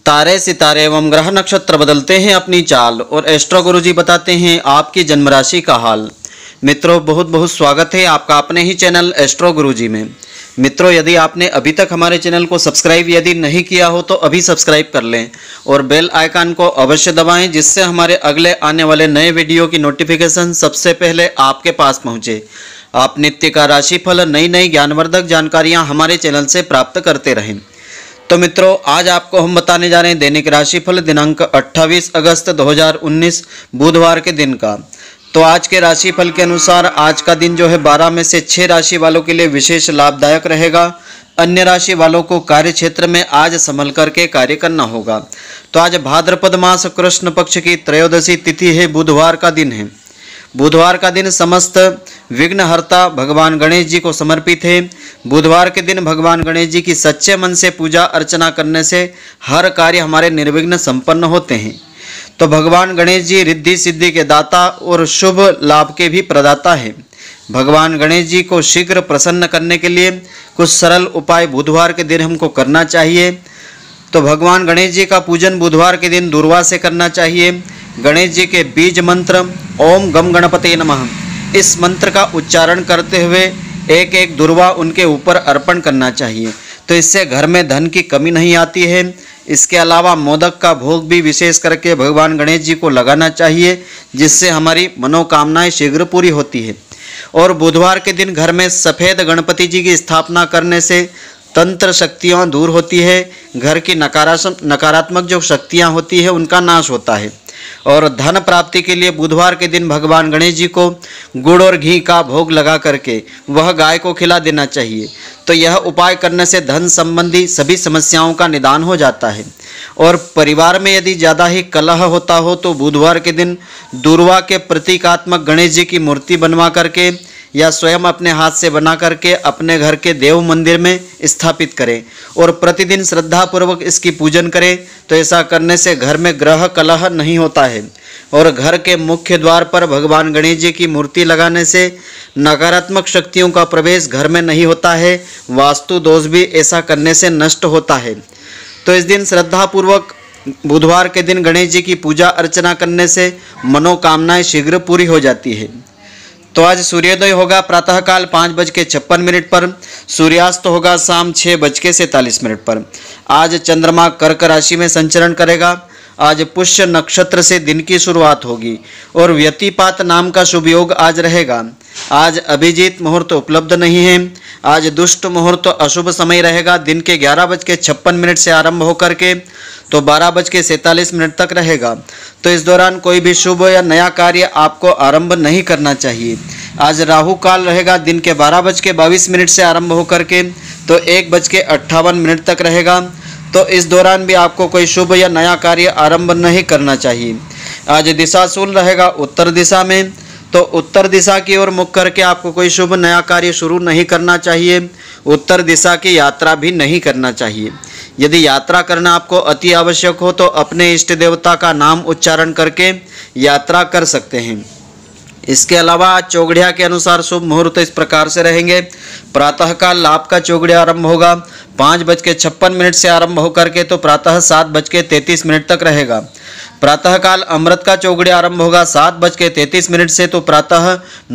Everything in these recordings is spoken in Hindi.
तारे सितारे एवं ग्रह नक्षत्र बदलते हैं अपनी चाल और एस्ट्रो गुरुजी बताते हैं आपकी जन्म राशि का हाल। मित्रों, बहुत बहुत स्वागत है आपका अपने ही चैनल एस्ट्रो गुरुजी में। मित्रों, यदि आपने अभी तक हमारे चैनल को सब्सक्राइब यदि नहीं किया हो तो अभी सब्सक्राइब कर लें और बेल आइकन को अवश्य दबाएं, जिससे हमारे अगले आने वाले नए वीडियो की नोटिफिकेशन सबसे पहले आपके पास पहुंचे। आप नित्य का राशिफल, नई नई ज्ञानवर्धक जानकारियां हमारे चैनल से प्राप्त करते रहें। तो मित्रों, आज आपको हम बताने जा रहे हैं दैनिक राशिफल दिनांक 28 अगस्त 2019 बुधवार के दिन का। तो आज के राशिफल के अनुसार आज का दिन जो है 12 में से 6 राशि वालों के लिए विशेष लाभदायक रहेगा। अन्य राशि वालों को कार्य क्षेत्र में आज संभल करके कार्य करना होगा। तो आज भाद्रपद मास कृष्ण पक्ष की त्रयोदशी तिथि है, बुधवार का दिन है। बुधवार का दिन समस्त विघ्नहर्ता भगवान गणेश जी को समर्पित है। बुधवार के दिन भगवान गणेश जी की सच्चे मन से पूजा अर्चना करने से हर कार्य हमारे निर्विघ्न संपन्न होते हैं। तो भगवान गणेश जी रिद्धि सिद्धि के दाता और शुभ लाभ के भी प्रदाता है। भगवान गणेश जी को शीघ्र प्रसन्न करने के लिए कुछ सरल उपाय बुधवार के दिन हमको करना चाहिए। तो भगवान गणेश जी का पूजन बुधवार के दिन दूर्वा से करना चाहिए। गणेश जी के बीज मंत्र ओम गम गणपते नमः, इस मंत्र का उच्चारण करते हुए एक एक दूर्वा उनके ऊपर अर्पण करना चाहिए। तो इससे घर में धन की कमी नहीं आती है। इसके अलावा मोदक का भोग भी विशेष करके भगवान गणेश जी को लगाना चाहिए, जिससे हमारी मनोकामनाएं शीघ्र पूरी होती है। और बुधवार के दिन घर में सफ़ेद गणपति जी की स्थापना करने से तंत्र शक्तियाँ दूर होती है। घर की नकारात्मक जो शक्तियाँ होती है उनका नाश होता है। और धन प्राप्ति के लिए बुधवार के दिन भगवान गणेश जी को गुड़ और घी का भोग लगा करके वह गाय को खिला देना चाहिए। तो यह उपाय करने से धन संबंधी सभी समस्याओं का निदान हो जाता है। और परिवार में यदि ज़्यादा ही कलह होता हो तो बुधवार के दिन दूर्वा के प्रतीकात्मक गणेश जी की मूर्ति बनवा करके या स्वयं अपने हाथ से बना करके अपने घर के देव मंदिर में स्थापित करें और प्रतिदिन श्रद्धापूर्वक इसकी पूजन करें। तो ऐसा करने से घर में ग्रह कलह नहीं होता है। और घर के मुख्य द्वार पर भगवान गणेश जी की मूर्ति लगाने से नकारात्मक शक्तियों का प्रवेश घर में नहीं होता है। वास्तु दोष भी ऐसा करने से नष्ट होता है। तो इस दिन श्रद्धापूर्वक बुधवार के दिन गणेश जी की पूजा अर्चना करने से मनोकामनाएं शीघ्र पूरी हो जाती है। तो आज सूर्योदय होगा प्रातःकाल 5:56 पर, सूर्यास्त होगा शाम 6:47 पर। आज चंद्रमा कर्क राशि में संचरण करेगा। आज पुष्य नक्षत्र से दिन की शुरुआत होगी और व्यतिपात नाम का शुभ योग आज रहेगा। आज अभिजीत मुहूर्त उपलब्ध नहीं है। आज दुष्ट मुहूर्त अशुभ समय रहेगा। दिन के 11:56 से आरंभ होकर के तो 12:47 तक रहेगा। तो इस दौरान कोई भी शुभ या नया कार्य आपको आरंभ नहीं करना चाहिए। आज राहु काल रहेगा दिन के 12:22 से आरंभ होकर के तो 1:58 तक रहेगा। तो इस दौरान भी आपको कोई शुभ या नया कार्य आरंभ नहीं करना चाहिए। आज दिशाशूल रहेगा उत्तर दिशा में, तो उत्तर दिशा की ओर मुख करके आपको कोई शुभ नया कार्य शुरू नहीं करना चाहिए। उत्तर दिशा की यात्रा भी नहीं करना चाहिए। यदि यात्रा करना आपको अति आवश्यक हो तो अपने इष्ट देवता का नाम उच्चारण करके यात्रा कर सकते हैं। इसके अलावा चौगड़िया के अनुसार शुभ मुहूर्त इस प्रकार से रहेंगे। प्रातःकाल लाभ का चौगड़िया आरंभ होगा 5:56 से आरंभ होकर के तो प्रातः 7:33 तक रहेगा। प्रातःकाल अमृत का चौगड़िया आरंभ होगा 7:33 से तो प्रातः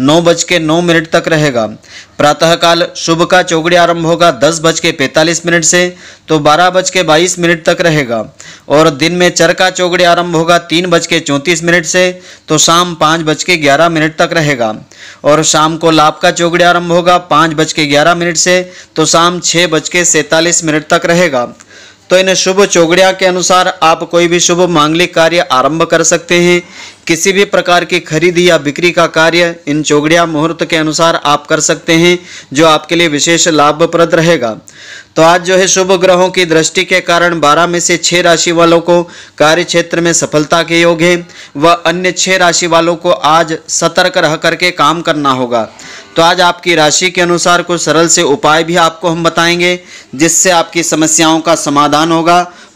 9:09 तक रहेगा। प्रातःकाल शुभ का चौगड़िया आरंभ होगा 10:45 से तो 12:22 तक रहेगा। और दिन में चर का चौगड़िया आरंभ होगा 3:34 से तो शाम 5:11 तक रहेगा। और शाम को लाभ का चौगड़िया आरंभ होगा 5:11 से तो शाम 6:47 तक रहेगा। तो इन शुभ चौगड़िया के अनुसार आप कोई भी शुभ मांगलिक कार्य आरंभ कर सकते हैं। किसी भी प्रकार की खरीदी या बिक्री का कार्य इन चौगड़िया मुहूर्त के अनुसार आप कर सकते हैं, जो आपके लिए विशेष लाभप्रद रहेगा। तो आज जो है शुभ ग्रहों की दृष्टि के कारण 12 में से 6 राशि वालों को कार्य क्षेत्र में सफलता के योग है। व अन्य 6 राशि वालों को आज सतर्क रह करके काम करना होगा। तो आज आपकी राशि के अनुसार कुछ सरल से उपाय भी आपको हम बताएंगे, जिससे आपकी समस्याओं का समाधान होगा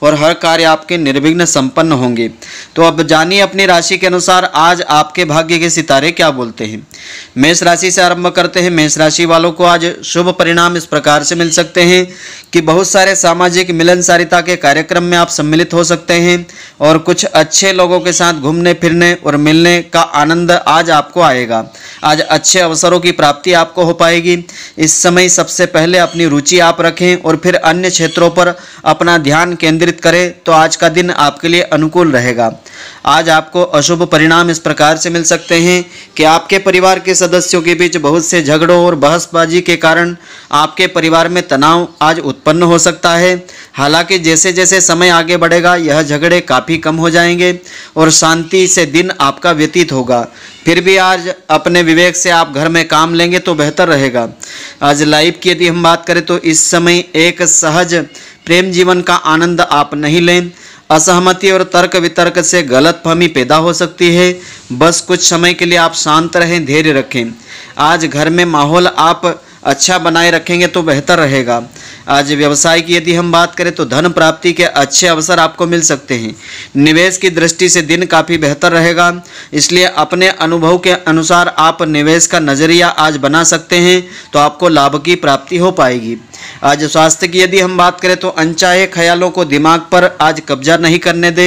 और हर कार्य आपके निर्विघ्न संपन्न होंगे। तो अब जानिए अपनी राशि के अनुसार आज आपके भाग्य के सितारे क्या बोलते हैं। मेष राशि से आरंभ करते हैं। मेष राशि वालों को आज शुभ परिणाम इस प्रकार से मिल सकते हैं कि बहुत सारे सामाजिक मिलनसारिता के कार्यक्रम में आप सम्मिलित हो सकते हैं और कुछ अच्छे लोगों के साथ घूमने फिरने और मिलने का आनंद आज आपको आएगा। आज अच्छे अवसरों की प्राप्ति आपको हो पाएगी। इस समय सबसे पहले अपनी रुचि आप रखें और फिर अन्य क्षेत्रों पर अपना ध्यान केंद्रित करें तो आज का दिन आपके लिए अनुकूल रहेगा। आज आपको अशुभ परिणाम इस प्रकार से मिल सकते हैं कि आपके परिवार के सदस्यों के बीच बहुत से झगड़ों और बहसबाजी के कारण आपके परिवार में तनाव आज उत्पन्न हो सकता है। हालांकि जैसे जैसे समय आगे बढ़ेगा यह झगड़े काफ़ी कम हो जाएंगे और शांति से दिन आपका व्यतीत होगा। फिर भी आज अपने विवेक से आप घर में काम लेंगे तो बेहतर रहेगा। आज लाइफ की यदि हम बात करें तो इस समय एक सहज प्रेम जीवन का आनंद आप नहीं लें। असहमति और तर्क वितर्क से गलतफहमी पैदा हो सकती है। बस कुछ समय के लिए आप शांत रहें, धैर्य रखें। आज घर में माहौल आप अच्छा बनाए रखेंगे तो बेहतर रहेगा। आज व्यवसाय की यदि हम बात करें तो धन प्राप्ति के अच्छे अवसर आपको मिल सकते हैं। निवेश की दृष्टि से दिन काफ़ी बेहतर रहेगा, इसलिए अपने अनुभव के अनुसार आप निवेश का नज़रिया आज बना सकते हैं तो आपको लाभ की प्राप्ति हो पाएगी। आज स्वास्थ्य की यदि हम बात करें तो अनचाहे ख्यालों को दिमाग पर आज कब्जा नहीं करने दें।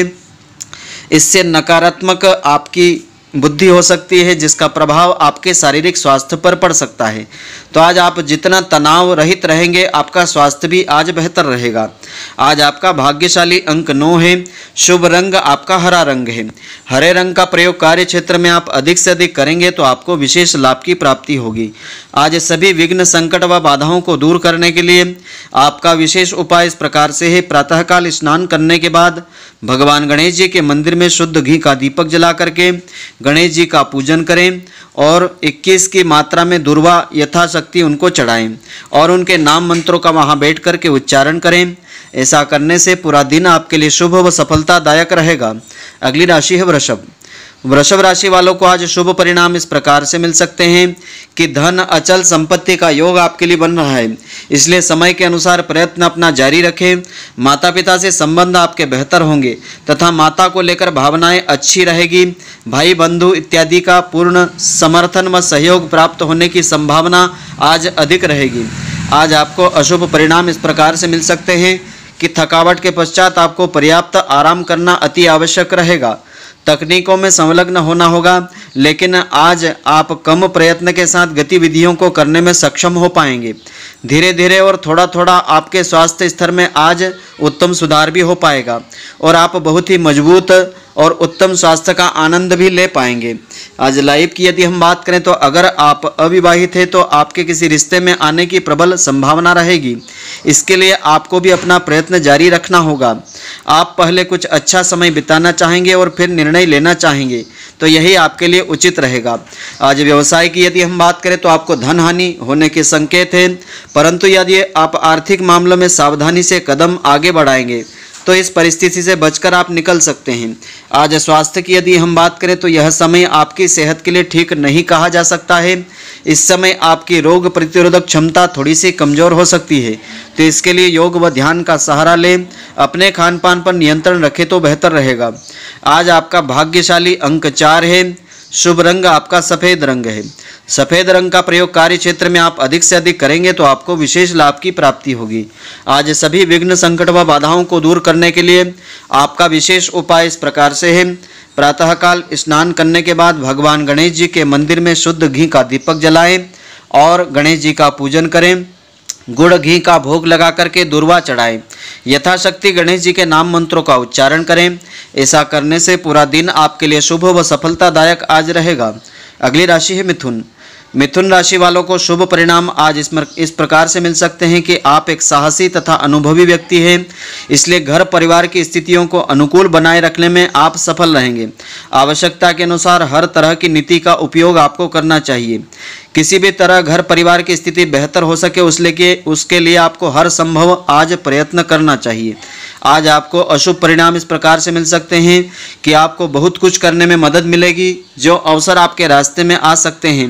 इससे नकारात्मक आपकी बुद्धि हो सकती है जिसका प्रभाव आपके शारीरिक स्वास्थ्य पर पड़ सकता है। तो आज आप जितना तनाव रहित रहेंगे आपका स्वास्थ्य भी आज बेहतर रहेगा। आज आपका भाग्यशाली अंक 9 है। शुभ रंग आपका हरा रंग है। हरे रंग का प्रयोग कार्य क्षेत्र में आप अधिक से अधिक करेंगे तो आपको विशेष लाभ की प्राप्ति होगी। आज सभी विघ्न संकट व बाधाओं को दूर करने के लिए आपका विशेष उपाय इस प्रकार से है। प्रातःकाल स्नान करने के बाद भगवान गणेश जी के मंदिर में शुद्ध घी का दीपक जला करके गणेश जी का पूजन करें और 21 की मात्रा में दुर्वा यथाशक्ति उनको चढ़ाएं और उनके नाम मंत्रों का वहां बैठ करके उच्चारण करें। ऐसा करने से पूरा दिन आपके लिए शुभ व सफलतादायक रहेगा। अगली राशि है वृषभ। वृषभ राशि वालों को आज शुभ परिणाम इस प्रकार से मिल सकते हैं कि धन अचल संपत्ति का योग आपके लिए बन रहा है, इसलिए समय के अनुसार प्रयत्न अपना जारी रखें। माता पिता से संबंध आपके बेहतर होंगे तथा माता को लेकर भावनाएं अच्छी रहेगी। भाई बंधु इत्यादि का पूर्ण समर्थन व सहयोग प्राप्त होने की संभावना आज अधिक रहेगी। आज आपको अशुभ परिणाम इस प्रकार से मिल सकते हैं कि थकावट के पश्चात आपको पर्याप्त आराम करना अति आवश्यक रहेगा। तकनीकों में संलग्न होना होगा, लेकिन आज आप कम प्रयत्न के साथ गतिविधियों को करने में सक्षम हो पाएंगे। धीरे धीरे और थोड़ा थोड़ा आपके स्वास्थ्य स्तर में आज उत्तम सुधार भी हो पाएगा और आप बहुत ही मजबूत और उत्तम स्वास्थ्य का आनंद भी ले पाएंगे। आज लाइफ की यदि हम बात करें तो अगर आप अविवाहित हैं तो आपके किसी रिश्ते में आने की प्रबल संभावना रहेगी। इसके लिए आपको भी अपना प्रयत्न जारी रखना होगा। आप पहले कुछ अच्छा समय बिताना चाहेंगे और फिर निर्णय लेना चाहेंगे, तो यही आपके लिए उचित रहेगा। आज व्यवसाय की यदि हम बात करें तो आपको धन हानि होने के संकेत हैं, परंतु यदि आप आर्थिक मामलों में सावधानी से कदम आगे बढ़ाएंगे तो इस परिस्थिति से बचकर आप निकल सकते हैं। आज स्वास्थ्य की यदि हम बात करें तो यह समय आपकी सेहत के लिए ठीक नहीं कहा जा सकता है। इस समय आपकी रोग प्रतिरोधक क्षमता थोड़ी सी कमज़ोर हो सकती है, तो इसके लिए योग व ध्यान का सहारा लें। अपने खान पान पर नियंत्रण रखें तो बेहतर रहेगा। आज आपका भाग्यशाली अंक 4 है। शुभ रंग आपका सफ़ेद रंग है। सफ़ेद रंग का प्रयोग कार्य क्षेत्र में आप अधिक से अधिक करेंगे तो आपको विशेष लाभ की प्राप्ति होगी। आज सभी विघ्न संकट व बाधाओं को दूर करने के लिए आपका विशेष उपाय इस प्रकार से है। प्रातःकाल स्नान करने के बाद भगवान गणेश जी के मंदिर में शुद्ध घी का दीपक जलाएं और गणेश जी का पूजन करें। गुड़ घी का भोग लगा करके दुर्वा चढ़ाएं। यथाशक्ति गणेश जी के नाम मंत्रों का उच्चारण करें। ऐसा करने से पूरा दिन आपके लिए शुभ व सफलतादायक आज रहेगा। अगली राशि है मिथुन। मिथुन राशि वालों को शुभ परिणाम आज इस प्रकार से मिल सकते हैं कि आप एक साहसी तथा अनुभवी व्यक्ति हैं, इसलिए घर परिवार की स्थितियों को अनुकूल बनाए रखने में आप सफल रहेंगे। आवश्यकता के अनुसार हर तरह की नीति का उपयोग आपको करना चाहिए। किसी भी तरह घर परिवार की स्थिति बेहतर हो सके उसके लिए आपको हर संभव आज प्रयत्न करना चाहिए। आज आपको अशुभ परिणाम इस प्रकार से मिल सकते हैं कि आपको बहुत कुछ करने में मदद मिलेगी। जो अवसर आपके रास्ते में आ सकते हैं,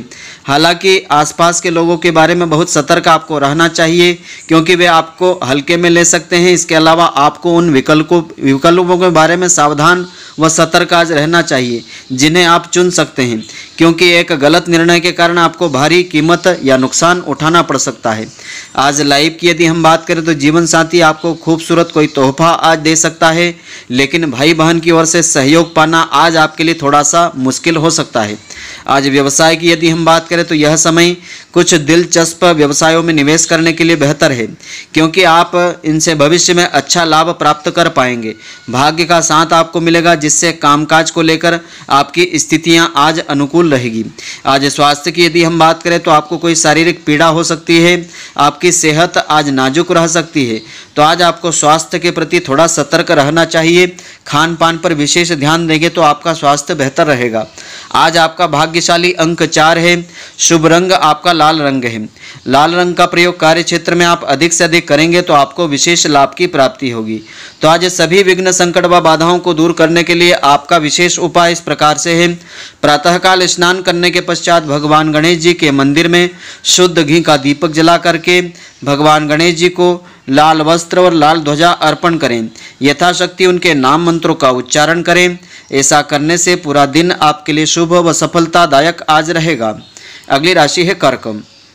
हालांकि आसपास के लोगों के बारे में बहुत सतर्क आपको रहना चाहिए, क्योंकि वे आपको हल्के में ले सकते हैं। इसके अलावा आपको उन विकल्पों के बारे में सावधान व सतर्क आज रहना चाहिए जिन्हें आप चुन सकते हैं, क्योंकि एक गलत निर्णय के कारण आपको भारी कीमत या नुकसान उठाना पड़ सकता है। आज लाइफ की यदि हम बात करें तो जीवन साथी आपको खूबसूरत कोई तोहफा आज दे सकता है, लेकिन भाई बहन की ओर से सहयोग पाना आज आपके लिए थोड़ा सा मुश्किल हो सकता है। आज व्यवसाय की यदि हम बात करें तो यह समय कुछ दिलचस्प व्यवसायों में निवेश करने के लिए बेहतर है, क्योंकि आप इनसे भविष्य में अच्छा लाभ प्राप्त कर पाएंगे। भाग्य का साथ आपको मिलेगा, जिससे कामकाज को लेकर आपकी स्थितियां आज अनुकूल रहेगी। आज स्वास्थ्य की यदि हम बात करें तो आपको कोई शारीरिक पीड़ा हो सकती है, आपकी सेहत आज नाजुक रह सकती है, तो आज आपको स्वास्थ्य के प्रति थोड़ा सतर्क रहना चाहिए। खान पान पर विशेष ध्यान देंगे तो आपका स्वास्थ्य बेहतर रहेगा। आज आपका भाग्यशाली अंक 4 है। शुभ रंग आपका लाल रंग है। लाल रंग का प्रयोग कार्य क्षेत्र में आप अधिक से अधिक करेंगे तो आपको विशेष लाभ की प्राप्ति होगी। तो आज सभी विघ्न संकट व बाधाओं को दूर करने के लिए आपका विशेष उपाय इस प्रकार से है। प्रातःकाल स्नान करने के पश्चात भगवान गणेश जी के मंदिर में शुद्ध घी का दीपक जला करके भगवान गणेश जी को लाल वस्त्र और लाल ध्वजा अर्पण करें। यथाशक्ति उनके नाम मंत्रों का उच्चारण करें। ऐसा करने से पूरा दिन आपके लिए शुभ व सफलतादायक आज रहेगा। अगली राशि है कर्क।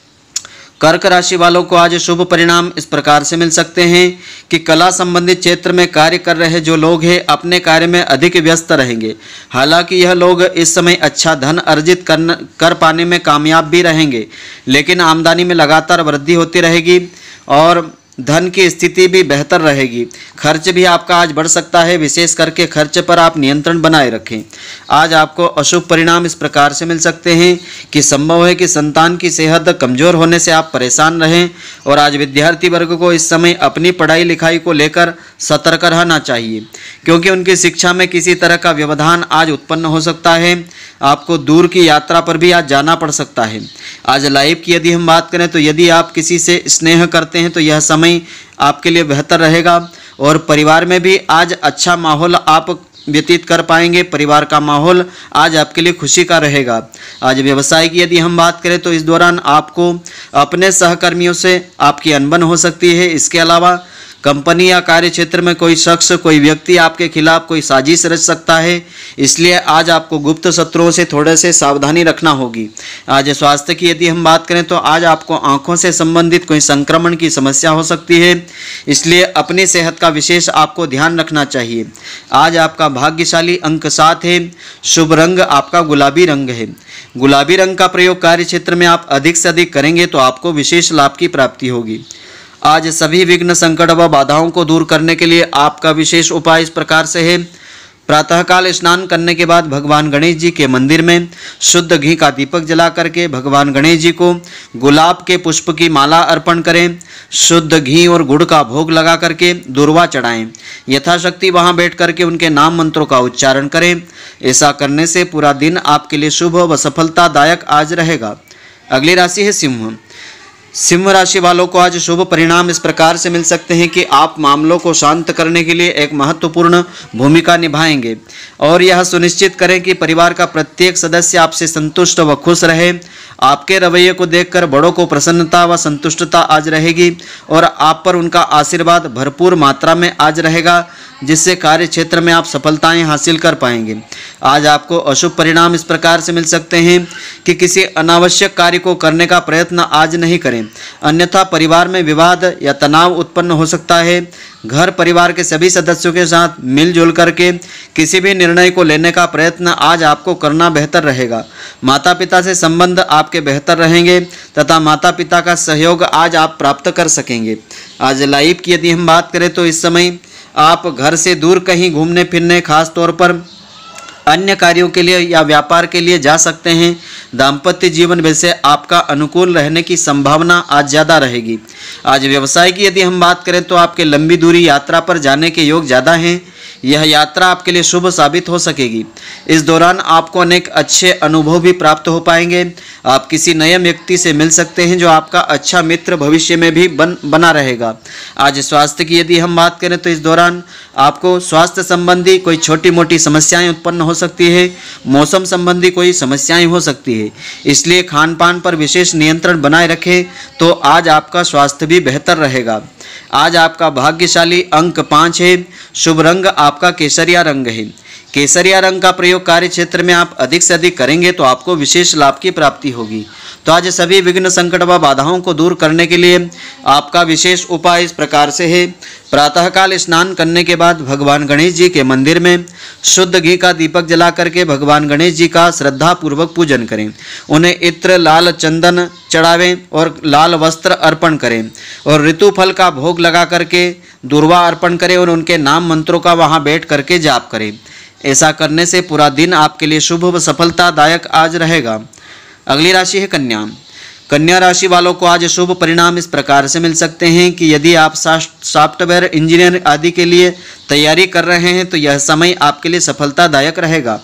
कर्क राशि वालों को आज शुभ परिणाम इस प्रकार से मिल सकते हैं कि कला संबंधित क्षेत्र में कार्य कर रहे जो लोग हैं अपने कार्य में अधिक व्यस्त रहेंगे। हालांकि यह लोग इस समय अच्छा धन अर्जित कर पाने में कामयाब भी रहेंगे, लेकिन आमदनी में लगातार वृद्धि होती रहेगी और धन की स्थिति भी बेहतर रहेगी। खर्च भी आपका आज बढ़ सकता है, विशेष करके खर्च पर आप नियंत्रण बनाए रखें। आज आपको अशुभ परिणाम इस प्रकार से मिल सकते हैं कि संभव है कि संतान की सेहत कमजोर होने से आप परेशान रहें, और आज विद्यार्थी वर्ग को इस समय अपनी पढ़ाई लिखाई को लेकर सतर्क रहना चाहिए, क्योंकि उनकी शिक्षा में किसी तरह का व्यवधान आज उत्पन्न हो सकता है। आपको दूर की यात्रा पर भी आज जाना पड़ सकता है। आज लाइफ की यदि हम बात करें तो यदि आप किसी से स्नेह करते हैं तो यह समय आपके लिए बेहतर रहेगा, और परिवार में भी आज अच्छा माहौल आप व्यतीत कर पाएंगे। परिवार का माहौल आज आपके लिए खुशी का रहेगा। आज व्यवसाय की यदि हम बात करें तो इस दौरान आपको अपने सहकर्मियों से आपकी अनबन हो सकती है। इसके अलावा कंपनी या कार्य क्षेत्र में कोई शख्स, कोई व्यक्ति आपके खिलाफ कोई साजिश रच सकता है, इसलिए आज आपको गुप्त शत्रुओं से थोड़े से सावधानी रखना होगी। आज स्वास्थ्य की यदि हम बात करें तो आज आपको आंखों से संबंधित कोई संक्रमण की समस्या हो सकती है, इसलिए अपनी सेहत का विशेष आपको ध्यान रखना चाहिए। आज आपका भाग्यशाली अंक 7 है। शुभ रंग आपका गुलाबी रंग है। गुलाबी रंग का प्रयोग कार्य क्षेत्र में आप अधिक से अधिक करेंगे तो आपको विशेष लाभ की प्राप्ति होगी। आज सभी विघ्न संकट व बाधाओं को दूर करने के लिए आपका विशेष उपाय इस प्रकार से है। प्रातःकाल स्नान करने के बाद भगवान गणेश जी के मंदिर में शुद्ध घी का दीपक जला करके भगवान गणेश जी को गुलाब के पुष्प की माला अर्पण करें। शुद्ध घी और गुड़ का भोग लगा करके दूर्वा चढ़ाएं। यथाशक्ति वहां बैठ करके उनके नाम मंत्रों का उच्चारण करें। ऐसा करने से पूरा दिन आपके लिए शुभ व सफलतादायक आज रहेगा। अगली राशि है सिंह। सिंह राशि वालों को आज शुभ परिणाम इस प्रकार से मिल सकते हैं कि आप मामलों को शांत करने के लिए एक महत्वपूर्ण भूमिका निभाएंगे, और यह सुनिश्चित करें कि परिवार का प्रत्येक सदस्य आपसे संतुष्ट व खुश रहे। आपके रवैये को देखकर बड़ों को प्रसन्नता व संतुष्टता आज रहेगी, और आप पर उनका आशीर्वाद भरपूर मात्रा में आज रहेगा, जिससे कार्य क्षेत्र में आप सफलताएं हासिल कर पाएंगे। आज आपको अशुभ परिणाम इस प्रकार से मिल सकते हैं कि किसी अनावश्यक कार्य को करने का प्रयत्न आज नहीं करें, अन्यथा परिवार में विवाद या तनाव उत्पन्न हो सकता है। घर परिवार के सभी सदस्यों के साथ मिलजुल करके किसी भी निर्णय को लेने का प्रयत्न आज आपको करना बेहतर रहेगा। माता पिता से संबंध आपके बेहतर रहेंगे तथा माता पिता का सहयोग आज आप प्राप्त कर सकेंगे। आज लाइफ की यदि हम बात करें तो इस समय आप घर से दूर कहीं घूमने फिरने, खास तौर पर अन्य कार्यों के लिए या व्यापार के लिए जा सकते हैं। दाम्पत्य जीवन वैसे आपका अनुकूल रहने की संभावना आज ज़्यादा रहेगी। आज व्यवसाय की यदि हम बात करें तो आपके लंबी दूरी यात्रा पर जाने के योग ज़्यादा हैं, यह यात्रा आपके लिए शुभ साबित हो सकेगी। इस दौरान आपको अनेक अच्छे अनुभव भी प्राप्त हो पाएंगे। आप किसी नए व्यक्ति से मिल सकते हैं जो आपका अच्छा मित्र भविष्य में भी बना रहेगा। आज स्वास्थ्य की यदि हम बात करें तो इस दौरान आपको स्वास्थ्य संबंधी कोई छोटी मोटी समस्याएं उत्पन्न हो सकती है। मौसम संबंधी कोई समस्याएं हो सकती है, इसलिए खान पान पर विशेष नियंत्रण बनाए रखें तो आज आपका स्वास्थ्य भी बेहतर रहेगा। आज आपका भाग्यशाली अंक 5 है। शुभ रंग आपका केसरिया रंग है। केसरिया रंग का प्रयोग कार्य क्षेत्र में आप अधिक से अधिक करेंगे तो आपको विशेष लाभ की प्राप्ति होगी। तो आज सभी विघ्न संकट व बाधाओं को दूर करने के लिए आपका विशेष उपाय इस प्रकार से है। प्रातःकाल स्नान करने के बाद भगवान गणेश जी के मंदिर में शुद्ध घी का दीपक जला करके भगवान गणेश जी का श्रद्धा पूर्वक पूजन करें। उन्हें इत्र लाल चंदन चढ़ावें और लाल वस्त्र अर्पण करें और ऋतु फल का भोग लगा करके दुर्वा अर्पण करें और उनके नाम मंत्रों का वहां बैठ करके जाप करें। ऐसा करने से पूरा दिन आपके लिए शुभ व सफलतादायक आज रहेगा। अगली राशि है कन्या। कन्या राशि वालों को आज शुभ परिणाम इस प्रकार से मिल सकते हैं कि यदि आप सॉफ्टवेयर इंजीनियर आदि के लिए तैयारी कर रहे हैं तो यह समय आपके लिए सफलतादायक रहेगा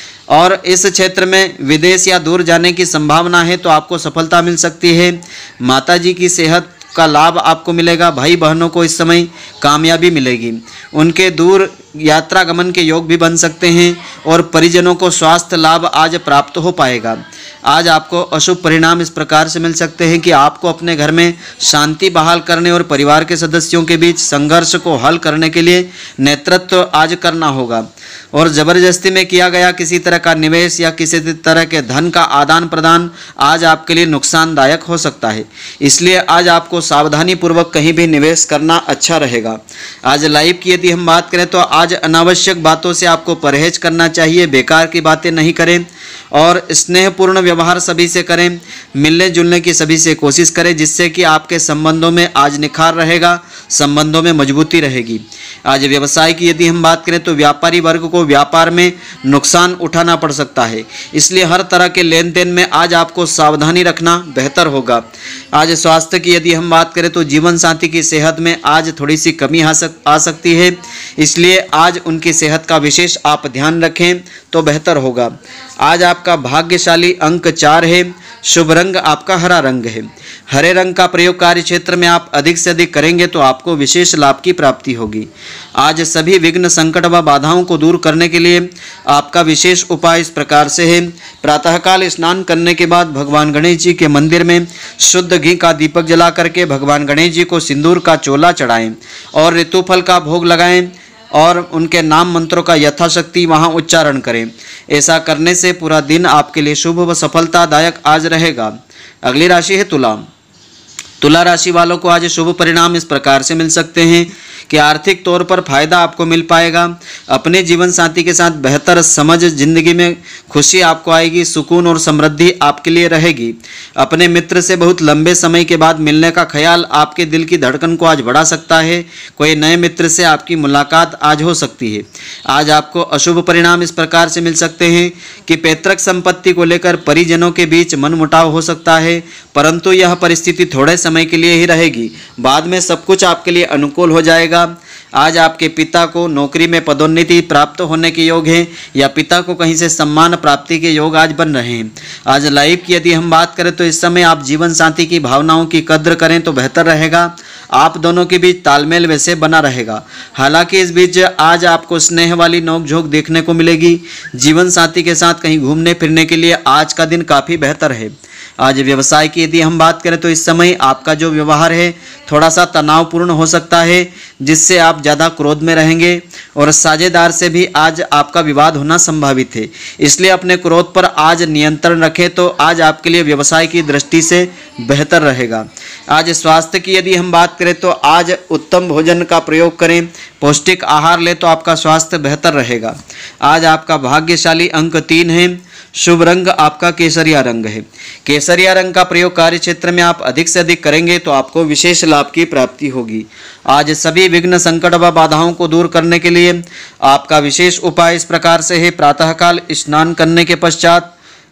और इस क्षेत्र में विदेश या दूर जाने की संभावना है तो आपको सफलता मिल सकती है। माताजी की सेहत का लाभ आपको मिलेगा। भाई बहनों को इस समय कामयाबी मिलेगी। उनके दूर यात्रा गमन के योग भी बन सकते हैं और परिजनों को स्वास्थ्य लाभ आज प्राप्त हो पाएगा। आज आपको अशुभ परिणाम इस प्रकार से मिल सकते हैं कि आपको अपने घर में शांति बहाल करने और परिवार के सदस्यों के बीच संघर्ष को हल करने के लिए नेतृत्व आज करना होगा और ज़बरदस्ती में किया गया किसी तरह का निवेश या किसी तरह के धन का आदान प्रदान आज आपके लिए नुकसानदायक हो सकता है। इसलिए आज आपको सावधानी पूर्वक कहीं भी निवेश करना अच्छा रहेगा। आज लाइफ की यदि हम बात करें तो आज अनावश्यक बातों से आपको परहेज करना चाहिए। बेकार की बातें नहीं करें और स्नेहपूर्ण व्यवहार सभी से करें। मिलने जुलने की सभी से कोशिश करें जिससे कि आपके संबंधों में आज निखार रहेगा, संबंधों में मजबूती रहेगी। आज व्यवसाय की यदि हम बात करें तो व्यापारी वर्ग को व्यापार में नुकसान उठाना पड़ सकता है, इसलिए हर तरह के लेन देन में आज आपको सावधानी रखना बेहतर होगा। आज स्वास्थ्य की यदि हम बात करें तो जीवन साथी की सेहत में आज थोड़ी सी कमी आ सकती है, इसलिए आज उनकी सेहत का विशेष आप ध्यान रखें तो बेहतर होगा। आज आपका भाग्यशाली अंक 4 है। शुभ रंग आपका हरा रंग है। हरे रंग का प्रयोग कार्य क्षेत्र में आप अधिक से अधिक करेंगे तो आपको विशेष लाभ की प्राप्ति होगी। आज सभी विघ्न संकट व बाधाओं को दूर करने के लिए आपका विशेष उपाय इस प्रकार से है। प्रातःकाल स्नान करने के बाद भगवान गणेश जी के मंदिर में शुद्ध घी का दीपक जला करके भगवान गणेश जी को सिंदूर का चोला चढ़ाएं और ऋतुफल का भोग लगाएं और उनके नाम मंत्रों का यथाशक्ति वहां उच्चारण करें। ऐसा करने से पूरा दिन आपके लिए शुभ व सफलतादायक आज रहेगा। अगली राशि है तुला। तुला राशि वालों को आज शुभ परिणाम इस प्रकार से मिल सकते हैं कि आर्थिक तौर पर फायदा आपको मिल पाएगा। अपने जीवन साथी के साथ बेहतर समझ, जिंदगी में खुशी आपको आएगी, सुकून और समृद्धि आपके लिए रहेगी। अपने मित्र से बहुत लंबे समय के बाद मिलने का ख्याल आपके दिल की धड़कन को आज बढ़ा सकता है। कोई नए मित्र से आपकी मुलाकात आज हो सकती है। आज आपको अशुभ परिणाम इस प्रकार से मिल सकते हैं कि पैतृक संपत्ति को लेकर परिजनों के बीच मनमुटाव हो सकता है, परंतु यह परिस्थिति थोड़े समय के लिए ही रहेगी। बाद में सब कुछ आपके लिए अनुकूल हो जाएगा। आज आपके पिता को नौकरी में पदोन्नति प्राप्त होने के योग हैं या पिता को कहीं से सम्मान प्राप्ति के योग आज बन रहे हैं। आज लाइफ की यदि हम बात करें तो इस समय आप जीवन साथी की भावनाओं की कद्र करें तो बेहतर रहेगा। आप दोनों के बीच तालमेल वैसे बना रहेगा। हालांकि इस बीच आज आपको स्नेह वाली नोकझोंक देखने को मिलेगी। जीवन साथी के साथ कहीं घूमने फिरने के लिए आज का दिन काफ़ी बेहतर है। आज व्यवसाय की यदि हम बात करें तो इस समय आपका जो व्यवहार है थोड़ा सा तनावपूर्ण हो सकता है, जिससे आप ज़्यादा क्रोध में रहेंगे और साझेदार से भी आज आपका विवाद होना संभावित है। इसलिए अपने क्रोध पर आज नियंत्रण रखें तो आज आपके लिए व्यवसाय की दृष्टि से बेहतर रहेगा। आज स्वास्थ्य की यदि हम बात करें तो आज उत्तम भोजन का प्रयोग करें, पौष्टिक आहार लें तो आपका स्वास्थ्य बेहतर रहेगा। आज आपका भाग्यशाली अंक 3 है। शुभ रंग आपका केसरिया रंग है। केसरिया रंग का प्रयोग कार्य क्षेत्र में आप अधिक से अधिक करेंगे तो आपको विशेष लाभ की प्राप्ति होगी। आज सभी विघ्न संकट व बाधाओं को दूर करने के लिए आपका विशेष उपाय इस प्रकार से है। प्रातःकाल स्नान करने के पश्चात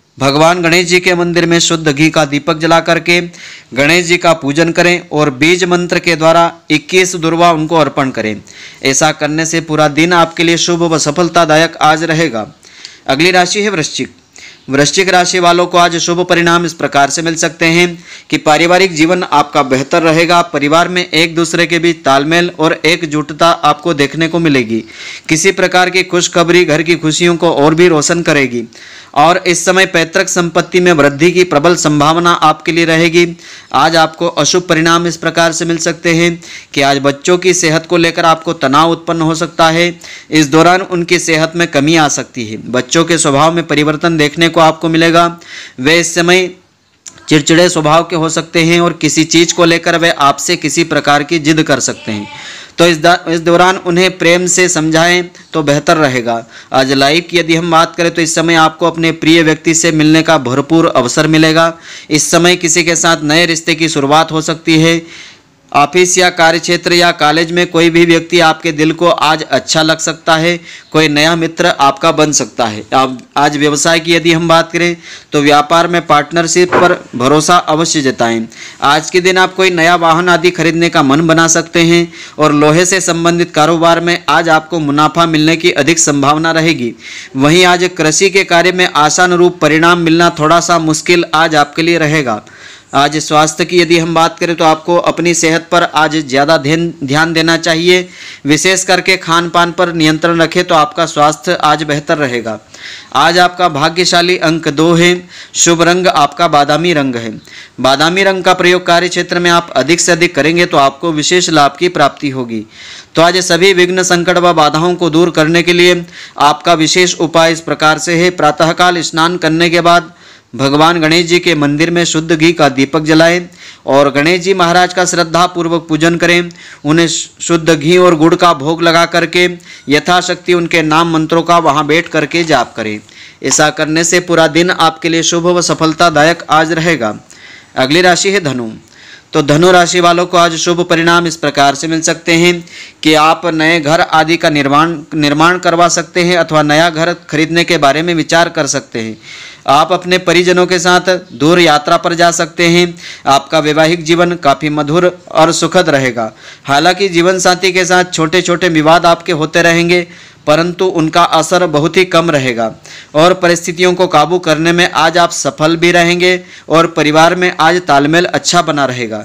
भगवान गणेश जी के मंदिर में शुद्ध घी का दीपक जला करके गणेश जी का पूजन करें और बीज मंत्र के द्वारा 21 दुर्वा उनको अर्पण करें। ऐसा करने से पूरा दिन आपके लिए शुभ व सफलतादायक आज रहेगा। अगली राशि है वृश्चिक। वृश्चिक राशि वालों को आज शुभ परिणाम इस प्रकार से मिल सकते हैं कि पारिवारिक जीवन आपका बेहतर रहेगा। परिवार में एक दूसरे के बीच तालमेल और एकजुटता आपको देखने को मिलेगी। किसी प्रकार की खुशखबरी घर की खुशियों को और भी रोशन करेगी और इस समय पैतृक संपत्ति में वृद्धि की प्रबल संभावना आपके लिए रहेगी। आज आपको अशुभ परिणाम इस प्रकार से मिल सकते हैं कि आज बच्चों की सेहत को लेकर आपको तनाव उत्पन्न हो सकता है। इस दौरान उनकी सेहत में कमी आ सकती है। बच्चों के स्वभाव में परिवर्तन देखने को आपको मिलेगा। वे इस समय चिड़चिड़े स्वभाव के हो सकते हैं और किसी चीज़ को लेकर वे आपसे किसी प्रकार की जिद कर सकते हैं, तो इस दौरान उन्हें प्रेम से समझाएं तो बेहतर रहेगा। आज लाइफ की यदि हम बात करें तो इस समय आपको अपने प्रिय व्यक्ति से मिलने का भरपूर अवसर मिलेगा। इस समय किसी के साथ नए रिश्ते की शुरुआत हो सकती है। ऑफिस या कार्यक्षेत्र या कॉलेज में कोई भी व्यक्ति आपके दिल को आज अच्छा लग सकता है। कोई नया मित्र आपका बन सकता है। आज व्यवसाय की यदि हम बात करें तो व्यापार में पार्टनरशिप पर भरोसा अवश्य जताएं। आज के दिन आप कोई नया वाहन आदि खरीदने का मन बना सकते हैं और लोहे से संबंधित कारोबार में आज आपको मुनाफा मिलने की अधिक संभावना रहेगी। वहीं आज कृषि के कार्य में आशानुरूप परिणाम मिलना थोड़ा सा मुश्किल आज आपके लिए रहेगा। आज स्वास्थ्य की यदि हम बात करें तो आपको अपनी सेहत पर आज ज़्यादा ध्यान देना चाहिए। विशेष करके खान पान पर नियंत्रण रखें तो आपका स्वास्थ्य आज बेहतर रहेगा। आज आपका भाग्यशाली अंक 2 है। शुभ रंग आपका बादामी रंग है। बादामी रंग का प्रयोग कार्य क्षेत्र में आप अधिक से अधिक करेंगे तो आपको विशेष लाभ की प्राप्ति होगी। तो आज सभी विघ्न संकट व बाधाओं को दूर करने के लिए आपका विशेष उपाय इस प्रकार से है। प्रातःकाल स्नान करने के बाद भगवान गणेश जी के मंदिर में शुद्ध घी का दीपक जलाएं और गणेश जी महाराज का श्रद्धा पूर्वक पूजन करें। उन्हें शुद्ध घी और गुड़ का भोग लगा करके यथाशक्ति उनके नाम मंत्रों का वहां बैठ करके जाप करें। ऐसा करने से पूरा दिन आपके लिए शुभ व सफलतादायक आज रहेगा। अगली राशि है धनु। तो धनु राशि वालों को आज शुभ परिणाम इस प्रकार से मिल सकते हैं कि आप नए घर आदि का निर्माण करवा सकते हैं अथवा नया घर खरीदने के बारे में विचार कर सकते हैं। आप अपने परिजनों के साथ दूर यात्रा पर जा सकते हैं। आपका वैवाहिक जीवन काफ़ी मधुर और सुखद रहेगा। हालांकि जीवन साथी के साथ छोटे छोटे विवाद आपके होते रहेंगे, परंतु उनका असर बहुत ही कम रहेगा और परिस्थितियों को काबू करने में आज आप सफल भी रहेंगे और परिवार में आज तालमेल अच्छा बना रहेगा।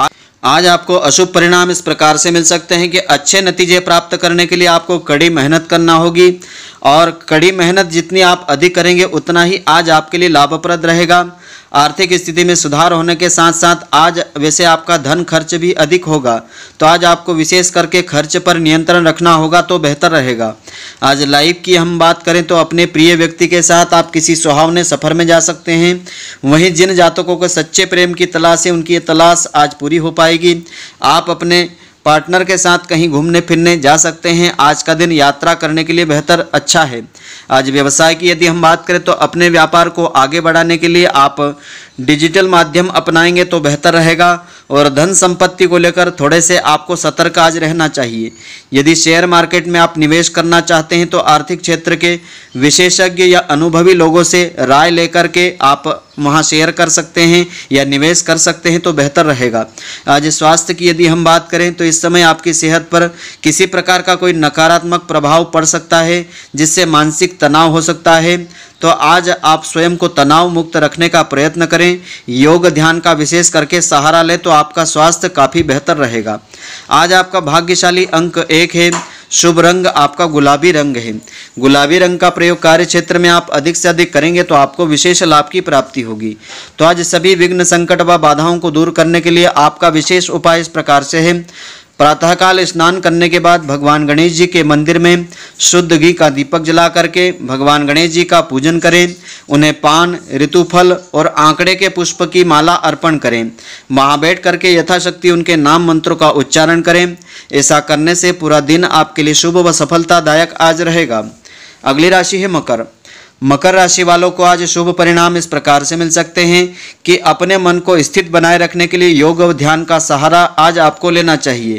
आज आपको अशुभ परिणाम इस प्रकार से मिल सकते हैं कि अच्छे नतीजे प्राप्त करने के लिए आपको कड़ी मेहनत करना होगी और कड़ी मेहनत जितनी आप अधिक करेंगे उतना ही आज आपके लिए लाभप्रद रहेगा। आर्थिक स्थिति में सुधार होने के साथ साथ आज वैसे आपका धन खर्च भी अधिक होगा, तो आज आपको विशेष करके खर्च पर नियंत्रण रखना होगा तो बेहतर रहेगा। आज लाइफ की हम बात करें तो अपने प्रिय व्यक्ति के साथ आप किसी सुहावने सफ़र में जा सकते हैं। वहीं जिन जातकों को सच्चे प्रेम की तलाश है उनकी ये तलाश आज पूरी हो पाएगी। आप अपने पार्टनर के साथ कहीं घूमने फिरने जा सकते हैं। आज का दिन यात्रा करने के लिए बेहतर अच्छा है। आज व्यवसाय की यदि हम बात करें तो अपने व्यापार को आगे बढ़ाने के लिए आप डिजिटल माध्यम अपनाएंगे तो बेहतर रहेगा और धन संपत्ति को लेकर थोड़े से आपको सतर्क आज रहना चाहिए। यदि शेयर मार्केट में आप निवेश करना चाहते हैं तो आर्थिक क्षेत्र के विशेषज्ञ या अनुभवी लोगों से राय लेकर के आप वहां शेयर कर सकते हैं या निवेश कर सकते हैं तो बेहतर रहेगा। आज स्वास्थ्य की यदि हम बात करें तो इस समय आपकी सेहत पर किसी प्रकार का कोई नकारात्मक प्रभाव पड़ सकता है जिससे मानसिक तनाव हो सकता है, तो आज आप स्वयं को तनाव मुक्त रखने का प्रयत्न करें। योग ध्यान का विशेष करके सहारा लें तो आपका स्वास्थ्य काफ़ी बेहतर रहेगा। आज आपका भाग्यशाली अंक 1 है। शुभ रंग आपका गुलाबी रंग है। गुलाबी रंग का प्रयोग कार्य क्षेत्र में आप अधिक से अधिक करेंगे तो आपको विशेष लाभ की प्राप्ति होगी। तो आज सभी विघ्न संकट व बाधाओं को दूर करने के लिए आपका विशेष उपाय इस प्रकार से है। प्रातःकाल स्नान करने के बाद भगवान गणेश जी के मंदिर में शुद्ध घी का दीपक जला करके भगवान गणेश जी का पूजन करें। उन्हें पान, ऋतुफल और आंकड़े के पुष्प की माला अर्पण करें। वहाँ बैठ करके यथाशक्ति उनके नाम मंत्रों का उच्चारण करें। ऐसा करने से पूरा दिन आपके लिए शुभ व सफलतादायक आज रहेगा। अगली राशि है मकर। मकर राशि वालों को आज शुभ परिणाम इस प्रकार से मिल सकते हैं कि अपने मन को स्थित बनाए रखने के लिए योग और ध्यान का सहारा आज आपको लेना चाहिए।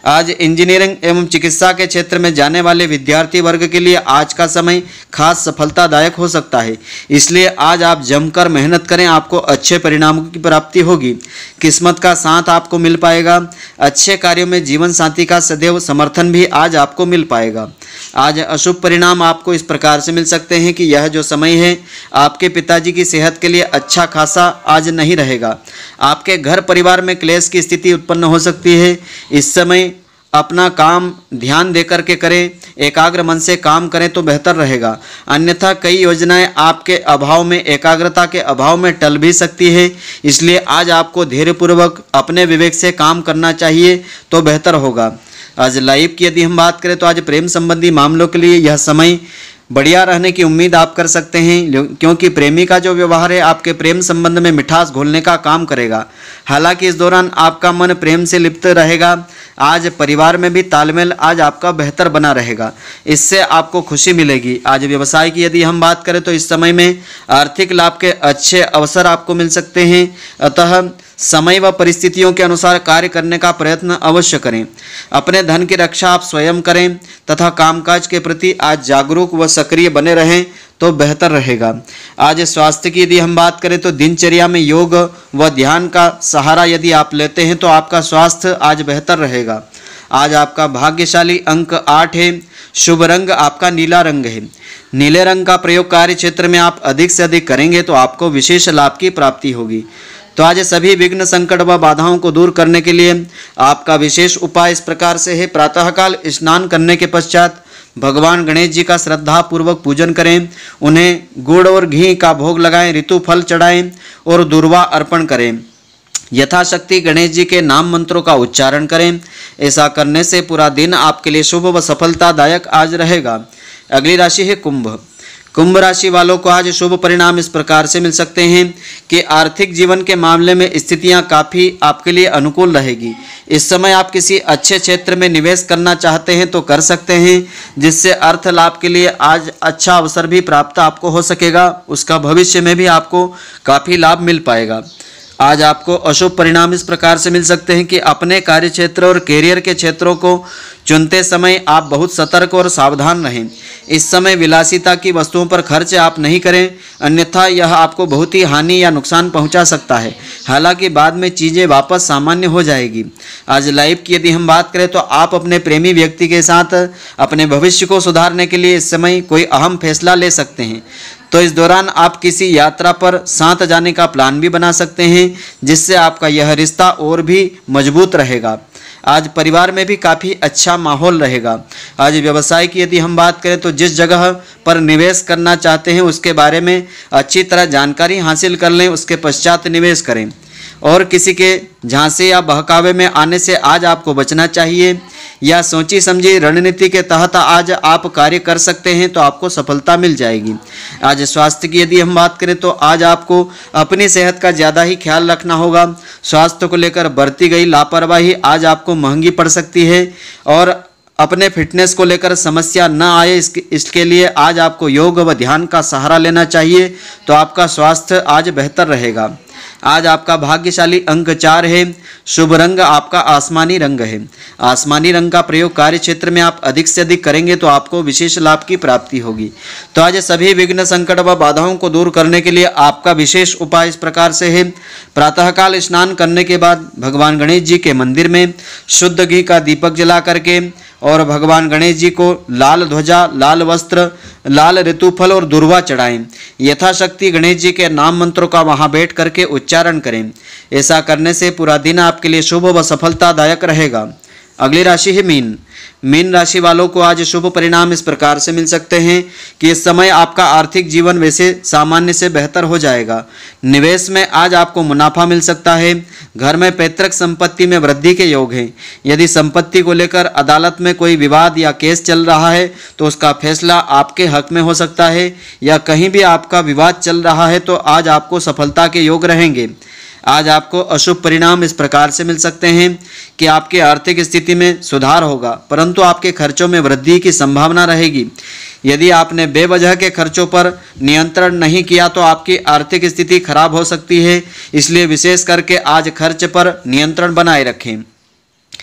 आज इंजीनियरिंग एवं चिकित्सा के क्षेत्र में जाने वाले विद्यार्थी वर्ग के लिए आज का समय खास सफलतादायक हो सकता है। इसलिए आज आप जमकर मेहनत करें, आपको अच्छे परिणामों की प्राप्ति होगी। किस्मत का साथ आपको मिल पाएगा। अच्छे कार्यों में जीवन साथी का सदैव समर्थन भी आज आपको मिल पाएगा। आज अशुभ परिणाम आपको इस प्रकार से मिल सकते हैं कि यह जो समय है आपके पिताजी की सेहत के लिए अच्छा खासा आज नहीं रहेगा। आपके घर परिवार में क्लेश की स्थिति उत्पन्न हो सकती है। इस समय अपना काम ध्यान देकर के करें, एकाग्र मन से काम करें तो बेहतर रहेगा। अन्यथा कई योजनाएं आपके अभाव में, एकाग्रता के अभाव में टल भी सकती है। इसलिए आज आपको धैर्यपूर्वक अपने विवेक से काम करना चाहिए तो बेहतर होगा। आज लाइफ की यदि हम बात करें तो आज प्रेम संबंधी मामलों के लिए यह समय बढ़िया रहने की उम्मीद आप कर सकते हैं, क्योंकि प्रेमी का जो व्यवहार है आपके प्रेम संबंध में मिठास घोलने का काम करेगा। हालांकि इस दौरान आपका मन प्रेम से लिप्त रहेगा। आज परिवार में भी तालमेल आज आपका बेहतर बना रहेगा, इससे आपको खुशी मिलेगी। आज व्यवसाय की यदि हम बात करें तो इस समय में आर्थिक लाभ के अच्छे अवसर आपको मिल सकते हैं। अतः समय व परिस्थितियों के अनुसार कार्य करने का प्रयत्न अवश्य करें। अपने धन की रक्षा आप स्वयं करें तथा कामकाज के प्रति आज जागरूक व सक्रिय बने रहें तो बेहतर रहेगा। आज स्वास्थ्य की यदि हम बात करें तो दिनचर्या में योग व ध्यान का सहारा यदि आप लेते हैं तो आपका स्वास्थ्य आज बेहतर रहेगा। आज आपका भाग्यशाली अंक 8 है। शुभ रंग आपका नीला रंग है। नीले रंग का प्रयोग कार्य क्षेत्र में आप अधिक से अधिक करेंगे तो आपको विशेष लाभ की प्राप्ति होगी। तो आज सभी विघ्न, संकट व बाधाओं को दूर करने के लिए आपका विशेष उपाय इस प्रकार से है। प्रातःकाल स्नान करने के पश्चात भगवान गणेश जी का श्रद्धा पूर्वक पूजन करें, उन्हें गुड़ और घी का भोग लगाएं, ऋतु फल चढ़ाएं और दुर्वा अर्पण करें। यथाशक्ति गणेश जी के नाम मंत्रों का उच्चारण करें। ऐसा करने से पूरा दिन आपके लिए शुभ व सफलतादायक आज रहेगा। अगली राशि है कुंभ। कुंभ राशि वालों को आज शुभ परिणाम इस प्रकार से मिल सकते हैं कि आर्थिक जीवन के मामले में स्थितियां काफ़ी आपके लिए अनुकूल रहेगी। इस समय आप किसी अच्छे क्षेत्र में निवेश करना चाहते हैं तो कर सकते हैं, जिससे अर्थ लाभ के लिए आज अच्छा अवसर भी प्राप्त आपको हो सकेगा। उसका भविष्य में भी आपको काफ़ी लाभ मिल पाएगा। आज आपको अशुभ परिणाम इस प्रकार से मिल सकते हैं कि अपने कार्य क्षेत्र और कैरियर के क्षेत्रों को चुनते समय आप बहुत सतर्क और सावधान रहें। इस समय विलासिता की वस्तुओं पर खर्च आप नहीं करें, अन्यथा यह आपको बहुत ही हानि या नुकसान पहुंचा सकता है। हालांकि बाद में चीज़ें वापस सामान्य हो जाएगी। आज लाइफ की यदि हम बात करें तो आप अपने प्रेमी व्यक्ति के साथ अपने भविष्य को सुधारने के लिए इस समय कोई अहम फैसला ले सकते हैं। तो इस दौरान आप किसी यात्रा पर साथ जाने का प्लान भी बना सकते हैं, जिससे आपका यह रिश्ता और भी मजबूत रहेगा। आज परिवार में भी काफ़ी अच्छा माहौल रहेगा। आज व्यवसाय की यदि हम बात करें तो जिस जगह पर निवेश करना चाहते हैं उसके बारे में अच्छी तरह जानकारी हासिल कर लें, उसके पश्चात निवेश करें। और किसी के झांसे या बहकावे में आने से आज आपको बचना चाहिए। या सोची समझी रणनीति के तहत आज आप कार्य कर सकते हैं तो आपको सफलता मिल जाएगी। आज स्वास्थ्य की यदि हम बात करें तो आज आपको अपनी सेहत का ज़्यादा ही ख्याल रखना होगा। स्वास्थ्य को लेकर बरती गई लापरवाही आज आपको महंगी पड़ सकती है और अपने फिटनेस को लेकर समस्या न आए इसके लिए आज आपको योग व ध्यान का सहारा लेना चाहिए, तो आपका स्वास्थ्य आज बेहतर रहेगा। आज आपका भाग्यशाली अंक 4 है। शुभ रंग आपका आसमानी रंग है। आसमानी रंग का प्रयोग कार्य क्षेत्र में आप अधिक से अधिक करेंगे तो आपको विशेष लाभ की प्राप्ति होगी। तो आज सभी विघ्न, संकट व बाधाओं को दूर करने के लिए आपका विशेष उपाय इस प्रकार से है। प्रातःकाल स्नान करने के बाद भगवान गणेश जी के मंदिर में शुद्ध घी का दीपक जला करके और भगवान गणेश जी को लाल ध्वजा, लाल वस्त्र, लाल ऋतुफल और दुर्वा चढ़ाएं। यथाशक्ति गणेश जी के नाम मंत्रों का वहां बैठ करके उच्चारण करें। ऐसा करने से पूरा दिन आपके लिए शुभ व सफलतादायक रहेगा। अगली राशि है मीन। मीन राशि वालों को आज शुभ परिणाम इस प्रकार से मिल सकते हैं कि इस समय आपका आर्थिक जीवन वैसे सामान्य से बेहतर हो जाएगा। निवेश में आज आपको मुनाफा मिल सकता है। घर में पैतृक संपत्ति में वृद्धि के योग हैं। यदि संपत्ति को लेकर अदालत में कोई विवाद या केस चल रहा है तो उसका फैसला आपके हक में हो सकता है, या कहीं भी आपका विवाद चल रहा है तो आज आपको सफलता के योग रहेंगे। आज आपको अशुभ परिणाम इस प्रकार से मिल सकते हैं कि आपकी आर्थिक स्थिति में सुधार होगा, परंतु आपके खर्चों में वृद्धि की संभावना रहेगी। यदि आपने बेवजह के खर्चों पर नियंत्रण नहीं किया तो आपकी आर्थिक स्थिति खराब हो सकती है। इसलिए विशेष करके आज खर्च पर नियंत्रण बनाए रखें।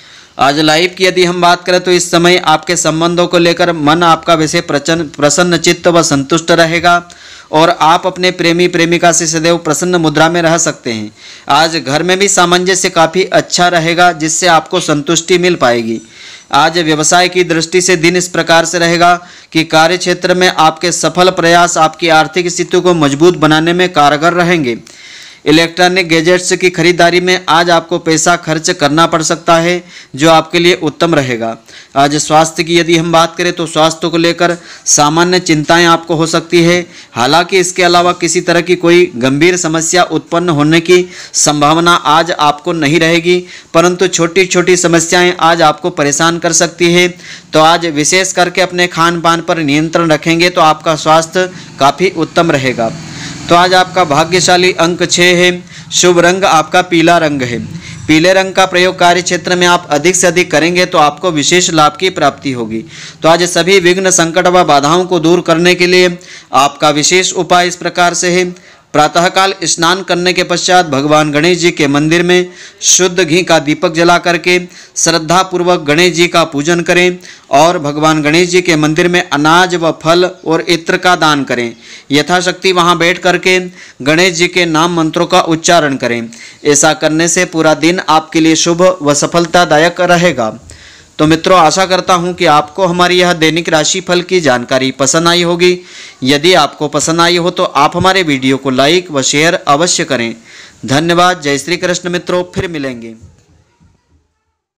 आज लाइफ की यदि हम बात करें तो इस समय आपके संबंधों को लेकर मन आपका वैसे प्रसन्न चित्त व संतुष्ट रहेगा और आप अपने प्रेमी प्रेमिका से सदैव प्रसन्न मुद्रा में रह सकते हैं। आज घर में भी सामंजस्य काफ़ी अच्छा रहेगा, जिससे आपको संतुष्टि मिल पाएगी। आज व्यवसाय की दृष्टि से दिन इस प्रकार से रहेगा कि कार्य क्षेत्र में आपके सफल प्रयास आपकी आर्थिक स्थिति को मजबूत बनाने में कारगर रहेंगे। इलेक्ट्रॉनिक गैजेट्स की खरीदारी में आज आपको पैसा खर्च करना पड़ सकता है, जो आपके लिए उत्तम रहेगा। आज स्वास्थ्य की यदि हम बात करें तो स्वास्थ्य को लेकर सामान्य चिंताएं आपको हो सकती है। हालांकि इसके अलावा किसी तरह की कोई गंभीर समस्या उत्पन्न होने की संभावना आज आपको नहीं रहेगी, परंतु छोटी छोटी समस्याएं आज आपको परेशान कर सकती है। तो आज विशेष करके अपने खान पान पर नियंत्रण रखेंगे तो आपका स्वास्थ्य काफ़ी उत्तम रहेगा। तो आज आपका भाग्यशाली अंक 6 है। शुभ रंग आपका पीला रंग है। पीले रंग का प्रयोग कार्य क्षेत्र में आप अधिक से अधिक करेंगे तो आपको विशेष लाभ की प्राप्ति होगी। तो आज सभी विघ्न संकट व बाधाओं को दूर करने के लिए आपका विशेष उपाय इस प्रकार से है। प्रातःकाल स्नान करने के पश्चात भगवान गणेश जी के मंदिर में शुद्ध घी का दीपक जला करके श्रद्धापूर्वक गणेश जी का पूजन करें और भगवान गणेश जी के मंदिर में अनाज व फल और इत्र का दान करें। यथाशक्ति वहां बैठ करके गणेश जी के नाम मंत्रों का उच्चारण करें। ऐसा करने से पूरा दिन आपके लिए शुभ व सफलतादायक रहेगा। तो मित्रों, आशा करता हूं कि आपको हमारी यह दैनिक राशिफल की जानकारी पसंद आई होगी। यदि आपको पसंद आई हो तो आप हमारे वीडियो को लाइक व शेयर अवश्य करें। धन्यवाद। जय श्री कृष्ण मित्रों, फिर मिलेंगे।